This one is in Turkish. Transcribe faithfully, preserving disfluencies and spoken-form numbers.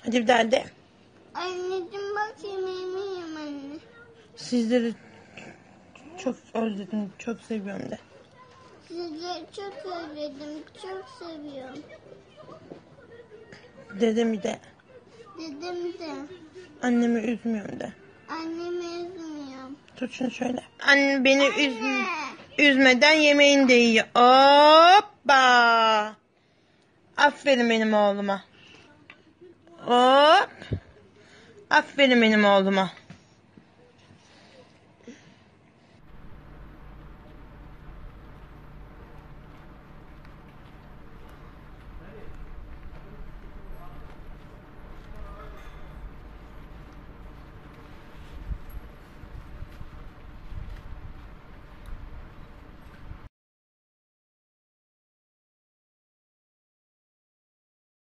Hadi bir daha de. Anneciğim bak yemeğimi yiyeyim anne. Sizleri çok özledim, çok seviyorum de. Sizleri çok özledim, çok seviyorum. Dedemi de. Dedim de. Annemi üzmüyorum de. Annemi üzmüyorum. Tut şunu şöyle. Anne beni Anne. üzme, üzmeden yemeğini de yiyor. Hoppa. Aferin benim oğluma. Hop. Aferin benim oğluma.